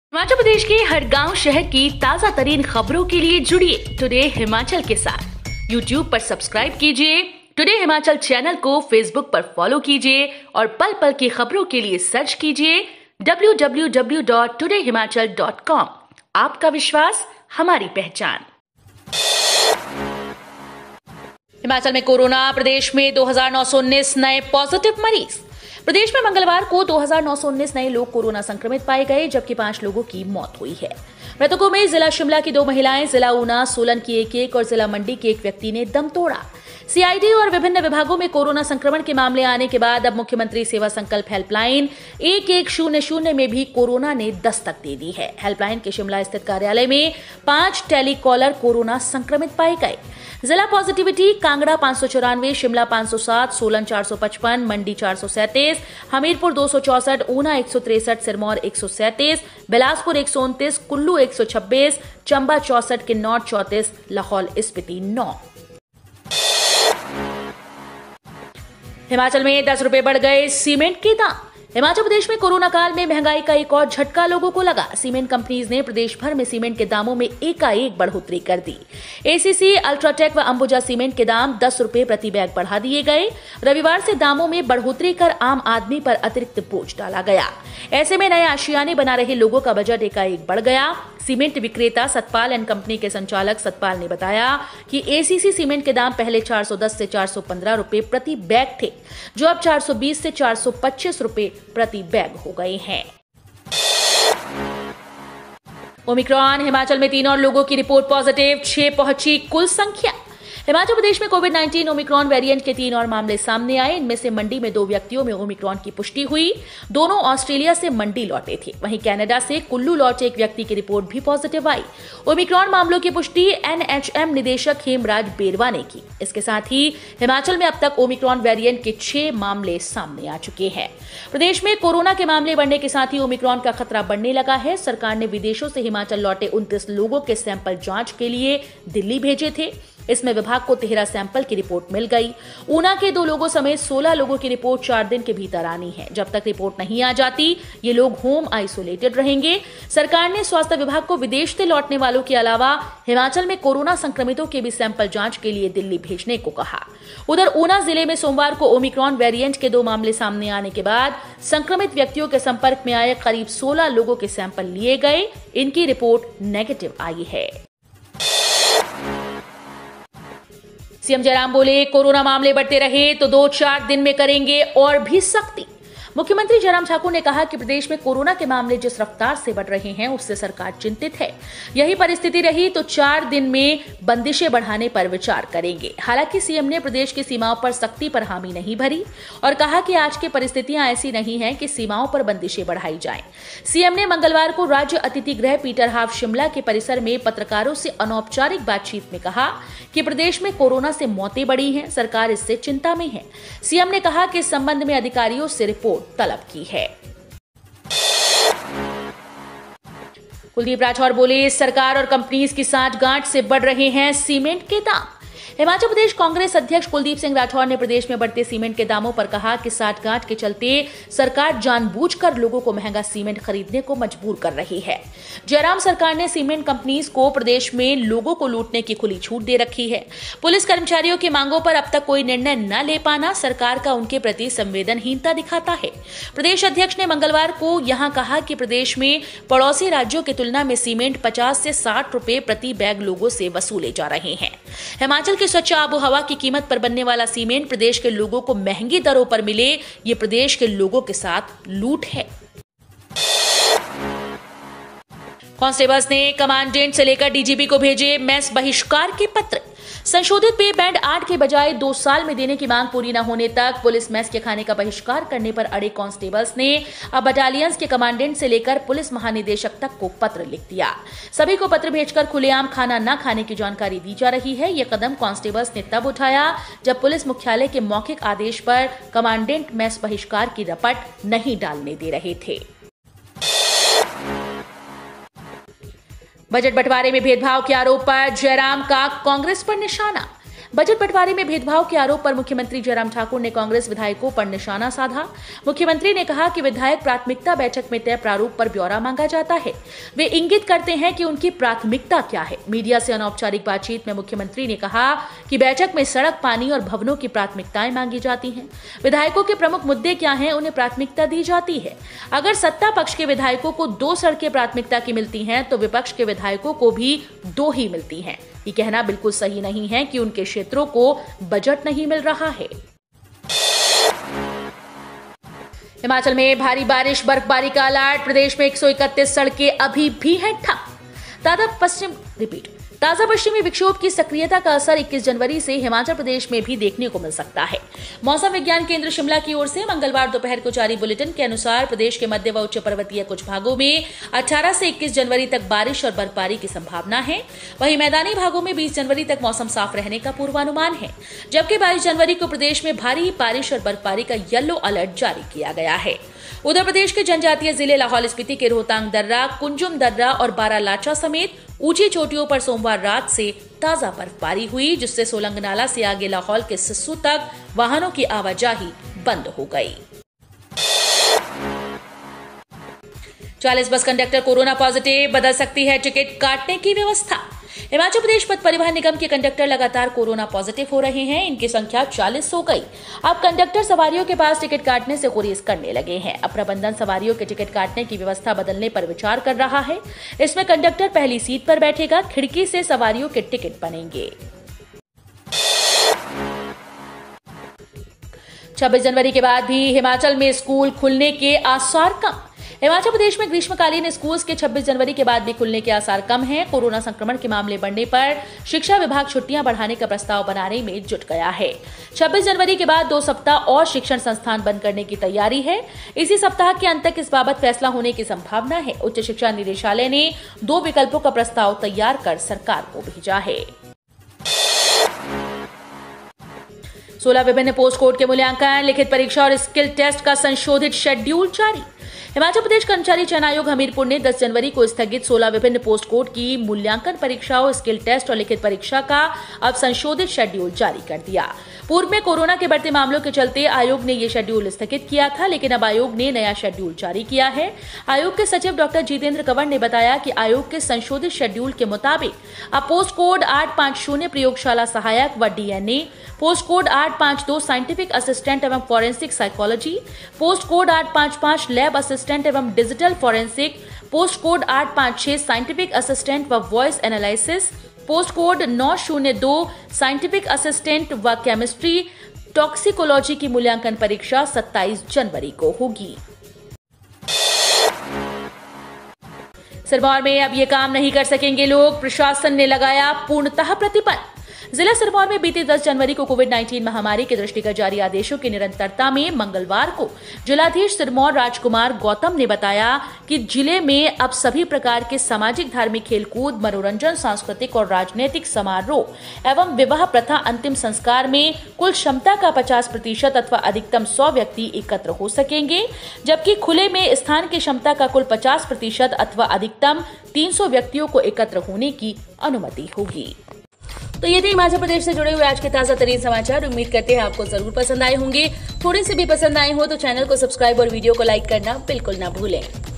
हिमाचल प्रदेश के हर गांव शहर की ताजा तरीन खबरों के लिए जुड़िए टुडे हिमाचल के साथ। YouTube पर सब्सक्राइब कीजिए, टुडे हिमाचल चैनल को Facebook पर फॉलो कीजिए और पल पल की खबरों के लिए सर्च कीजिए www.todayhimachal.com। आपका विश्वास हमारी पहचान। हिमाचल में कोरोना, प्रदेश में 2919 नए पॉजिटिव मरीज। प्रदेश में मंगलवार को 2919 नए लोग कोरोना संक्रमित पाए गए, जबकि 5 लोगों की मौत हुई है। मृतकों में जिला शिमला की 2 महिलाएं, जिला ऊना, सोलन की एक और जिला मंडी के एक व्यक्ति ने दम तोड़ा। सीआईडी और विभिन्न विभागों में कोरोना संक्रमण के मामले आने के बाद अब मुख्यमंत्री सेवा संकल्प हेल्पलाइन 1100 में भी कोरोना ने दस्तक दे दी है। हेल्पलाइन के शिमला स्थित कार्यालय में 5 टेलीकॉलर कोरोना संक्रमित पाए गए। जिला पॉजिटिविटी कांगड़ा 594, शिमला 507, सोलन 455, मंडी 437, हमीरपुर 264, ऊना 163, सिरमौर 137, बिलासपुर 129, कुल्लू 126, चंबा 64, किन्नौर 34, लाहौल स्पीति 9। हिमाचल में 10 रुपए बढ़ गए सीमेंट के दाम। हिमाचल प्रदेश में कोरोना काल में महंगाई का एक और झटका लोगों को लगा। सीमेंट कंपनीज ने प्रदेश भर में सीमेंट के दामों में एकाएक बढ़ोतरी कर दी। एसीसी, अल्ट्राटेक व अंबुजा सीमेंट के दाम 10 रुपए प्रति बैग बढ़ा दिए गए। रविवार से दामों में बढ़ोतरी कर आम आदमी पर अतिरिक्त बोझ डाला गया। ऐसे में नए आशियाने बना रहे लोगों का बजट एकाएक बढ़ गया। सीमेंट विक्रेता सतपाल एंड कंपनी के संचालक सतपाल ने बताया कि एसीसी सीमेंट के दाम पहले 410 से 415 रुपए प्रति बैग थे, जो अब 420 से 425 रुपए प्रति बैग हो गए हैं। ओमिक्रॉन, हिमाचल में 3 और लोगों की रिपोर्ट पॉजिटिव, 6 पहुंची कुल संख्या। हिमाचल प्रदेश में कोविड-19 ओमिक्रॉन वेरिएंट के 3 और मामले सामने आए। इनमें से मंडी में 2 व्यक्तियों में ओमिक्रॉन की पुष्टि हुई। दोनों ऑस्ट्रेलिया से मंडी लौटे थे। वहीं कनाडा से कुल्लू लौटे एक व्यक्ति की रिपोर्ट भी पॉजिटिव आई। ओमिक्रॉन मामलों की पुष्टि एनएचएम निदेशक हेमराज बेरवा ने की। इसके साथ ही हिमाचल में अब तक ओमिक्रॉन वेरिएंट के 6 मामले सामने आ चुके हैं। प्रदेश में कोरोना के मामले बढ़ने के साथ ही ओमिक्रॉन का खतरा बढ़ने लगा है। सरकार ने विदेशों से हिमाचल लौटे 29 लोगों के सैंपल जांच के लिए दिल्ली भेजे थे। इसमें विभाग को 13 सैंपल की रिपोर्ट मिल गई। ऊना के 2 लोगों समेत 16 लोगों की रिपोर्ट 4 दिन के भीतर आनी है। जब तक रिपोर्ट नहीं आ जाती, ये लोग होम आइसोलेटेड रहेंगे। सरकार ने स्वास्थ्य विभाग को विदेश से लौटने वालों के अलावा हिमाचल में कोरोना संक्रमितों के भी सैंपल जांच के लिए दिल्ली भेजने को कहा। उधर ऊना जिले में सोमवार को ओमिक्रॉन वेरिएंट के 2 मामले सामने आने के बाद संक्रमित व्यक्तियों के संपर्क में आए करीब 16 लोगों के सैंपल लिए गए। इनकी रिपोर्ट नेगेटिव आई है। सीएम जयराम बोले, कोरोना मामले बढ़ते रहे तो 2-4 दिन में करेंगे और भी सख्ती। मुख्यमंत्री जयराम ठाकुर ने कहा कि प्रदेश में कोरोना के मामले जिस रफ्तार से बढ़ रहे हैं, उससे सरकार चिंतित है। यही परिस्थिति रही तो 4 दिन में बंदिशें बढ़ाने पर विचार करेंगे। हालांकि सीएम ने प्रदेश की सीमाओं पर सख्ती पर हामी नहीं भरी और कहा कि आज की परिस्थितियां ऐसी नहीं हैं कि सीमाओं पर बंदिशें बढ़ाई जाएं। सीएम ने मंगलवार को राज्य अतिथि गृह पीटर हाफ शिमला के परिसर में पत्रकारों से अनौपचारिक बातचीत में कहा कि प्रदेश में कोरोना से मौतें बढ़ी हैं, सरकार इससे चिंता में है। सीएम ने कहा कि इस संबंध में अधिकारियों से रिपोर्ट तलब की है। कुलदीप राठौर बोले, सरकार और कंपनीज की साठगांठ से बढ़ रहे हैं सीमेंट के दाम। हिमाचल प्रदेश कांग्रेस अध्यक्ष कुलदीप सिंह राठौर ने प्रदेश में बढ़ते सीमेंट के दामों पर कहा कि साठगांठ के चलते सरकार जानबूझकर लोगों को महंगा सीमेंट खरीदने को मजबूर कर रही है। जयराम सरकार ने सीमेंट कंपनीज को प्रदेश में लोगों को लूटने की खुली छूट दे रखी है। पुलिस कर्मचारियों की मांगों पर अब तक कोई निर्णय न ले पाना सरकार का उनके प्रति संवेदनहीनता दिखाता है। प्रदेश अध्यक्ष ने मंगलवार को यहां कहा कि प्रदेश में पड़ोसी राज्यों की तुलना में सीमेंट 50 से 60 रुपए प्रति बैग लोगों से वसूले जा रहे हैं। हिमाचल की स्वच्छ आबो हवा की कीमत पर बनने वाला सीमेंट प्रदेश के लोगों को महंगी दरों पर मिले, ये प्रदेश के लोगों के साथ लूट है। कांस्टेबल्स ने कमांडेंट से लेकर डीजीपी को भेजे मेस बहिष्कार के पत्र। संशोधित पे बैंड 8 के बजाय 2 साल में देने की मांग पूरी न होने तक पुलिस मेस के खाने का बहिष्कार करने पर अड़े कांस्टेबल्स ने अब बटालियंस के कमांडेंट से लेकर पुलिस महानिदेशक तक को पत्र लिख दिया। सभी को पत्र भेजकर खुलेआम खाना न खाने की जानकारी दी जा रही है। यह कदम कांस्टेबल्स ने तब उठाया जब पुलिस मुख्यालय के मौखिक आदेश पर कमांडेंट मेस बहिष्कार की रपट नहीं डालने दे रहे थे। बजट बंटवारे में भेदभाव के आरोप पर जयराम का कांग्रेस पर निशाना। बजट बंटवारे में भेदभाव के आरोप पर मुख्यमंत्री जयराम ठाकुर ने कांग्रेस विधायकों पर निशाना साधा। मुख्यमंत्री ने कहा कि विधायक प्राथमिकता बैठक में तय प्रारूप पर ब्यौरा मांगा जाता है। वे इंगित करते हैं कि उनकी प्राथमिकता क्या है। मीडिया से अनौपचारिक बातचीत में मुख्यमंत्री ने कहा कि बैठक में सड़क, पानी और भवनों की प्राथमिकताएं मांगी जाती हैं। विधायकों के प्रमुख मुद्दे क्या हैं, उन्हें प्राथमिकता दी जाती है। अगर सत्ता पक्ष के विधायकों को 2 सड़कें प्राथमिकता की मिलती हैं तो विपक्ष के विधायकों को भी 2 ही मिलती हैं। ये कहना बिल्कुल सही नहीं है कि उनके क्षेत्रों को बजट नहीं मिल रहा है। हिमाचल में भारी बारिश, बर्फबारी का अलर्ट। प्रदेश में 131 सड़कें अभी भी हैं ठप। ताजा पश्चिमी विक्षोभ की सक्रियता का असर 21 जनवरी से हिमाचल प्रदेश में भी देखने को मिल सकता है। मौसम विज्ञान केंद्र शिमला की ओर से मंगलवार दोपहर को जारी बुलेटिन के अनुसार प्रदेश के मध्य व उच्च पर्वतीय कुछ भागों में 18 से 21 जनवरी तक बारिश और बर्फबारी की संभावना है। वहीं मैदानी भागों में 20 जनवरी तक मौसम साफ रहने का पूर्वानुमान है, जबकि 22 जनवरी को प्रदेश में भारी बारिश और बर्फबारी का येलो अलर्ट जारी किया गया है। उधर प्रदेश के जनजातीय जिले लाहौल स्पीति के रोहतांग दर्रा, कुंजुम दर्रा और बारालाचा समेत ऊंची चोटियों पर सोमवार रात से ताजा बर्फबारी हुई, जिससे सोलंग नाला से आगे लाहौल के सिस्सू तक वाहनों की आवाजाही बंद हो गई। 40 बस कंडक्टर कोरोना पॉजिटिव, बदल सकती है टिकट काटने की व्यवस्था। हिमाचल प्रदेश पथ परिवहन निगम के कंडक्टर लगातार कोरोना पॉजिटिव हो रहे हैं। इनकी संख्या 40 हो गई। अब कंडक्टर सवारियों के पास टिकट काटने से गुरेज करने लगे हैं। अब प्रबंधन सवारियों के टिकट काटने की व्यवस्था बदलने पर विचार कर रहा है। इसमें कंडक्टर पहली सीट पर बैठेगा, खिड़की से सवारियों के टिकट बनेंगे। 26 जनवरी के बाद भी हिमाचल में स्कूल खुलने के आसार कम। हिमाचल प्रदेश में ग्रीष्मकालीन स्कूल के 26 जनवरी के बाद भी खुलने के आसार कम हैं। कोरोना संक्रमण के मामले बढ़ने पर शिक्षा विभाग छुट्टियां बढ़ाने का प्रस्ताव बनाने में जुट गया है। 26 जनवरी के बाद 2 सप्ताह और शिक्षण संस्थान बंद करने की तैयारी है। इसी सप्ताह के अंत तक इस बाबत फैसला होने की संभावना है। उच्च शिक्षा निदेशालय ने 2 विकल्पों का प्रस्ताव तैयार कर सरकार को भेजा है। 16 विभिन्न पोस्ट कोड के मूल्यांकन, लिखित परीक्षा और स्किल टेस्ट का संशोधित शेड्यूल जारी। हिमाचल प्रदेश कर्मचारी चयन आयोग हमीरपुर ने 10 जनवरी को स्थगित 16 विभिन्न पोस्ट कोड की मूल्यांकन परीक्षाओं, स्किल टेस्ट और लिखित परीक्षा का अब संशोधित शेड्यूल जारी कर दिया। पूर्व में कोरोना के बढ़ते मामलों के चलते आयोग ने यह शेड्यूल स्थगित किया था, लेकिन अब आयोग ने नया शेड्यूल जारी किया है। आयोग के सचिव डॉक्टर जितेंद्र कंवर ने बताया कि आयोग के संशोधित शेड्यूल के मुताबिक अब पोस्ट कोड 850 प्रयोगशाला सहायक व DNA, post code 852 scientific assistant एवं forensic psychology, post code 855 lab assistant एवं digital forensic, post code 856 scientific assistant व voice analysis, post code 902 scientific assistant व केमिस्ट्री टॉक्सिकोलॉजी की मूल्यांकन परीक्षा 27 जनवरी को होगी। सिरमौर में अब ये काम नहीं कर सकेंगे लोग, प्रशासन ने लगाया पूर्णतः प्रतिबंध। जिला सिरमौर में बीते 10 जनवरी को कोविड-19 महामारी के दृष्टिगत जारी आदेशों की निरंतरता में मंगलवार को जिलाधीश सिरमौर राजकुमार गौतम ने बताया कि जिले में अब सभी प्रकार के सामाजिक, धार्मिक, खेलकूद, मनोरंजन, सांस्कृतिक और राजनीतिक समारोह एवं विवाह प्रथा अंतिम संस्कार में कुल क्षमता का 50% अथवा अधिकतम 100 व्यक्ति एकत्र हो सकेंगे, जबकि खुले में स्थान की क्षमता का कुल 50% अथवा अधिकतम 300 व्यक्तियों को एकत्र होने की अनुमति होगी। तो ये थे हिमाचल प्रदेश से जुड़े हुए आज के ताजा तरीन समाचार। उम्मीद करते हैं आपको जरूर पसंद आए होंगे। थोड़े से भी पसंद आए हो तो चैनल को सब्सक्राइब और वीडियो को लाइक करना बिल्कुल ना भूलें।